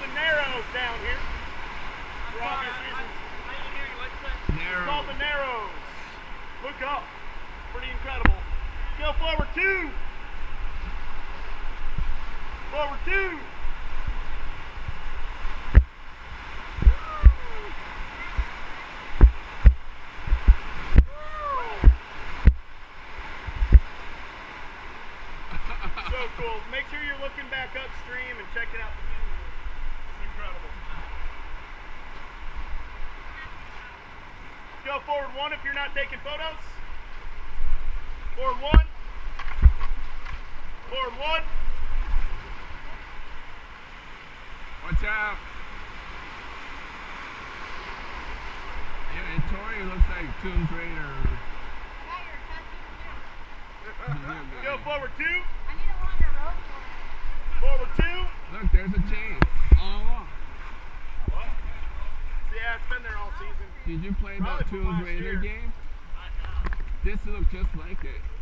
the Narrows down here. For obvious reasons. It's called the Narrows. Look up. Pretty incredible. Go forward 2. Forward 2. So cool. Make sure you're looking back upstream and checking out the view. It's incredible. Let's go forward 1 if you're not taking photos. Forward 1. Forward 1. Watch out. Yeah, and Tori looks like Tomb Raider. Go forward 2. I need a longer rope for it. Forward 2. Look, there's a chain. All along. What? Yeah, it's been there all season. Did you play Probably that from Tomb last Raider year. game? This looks just like it.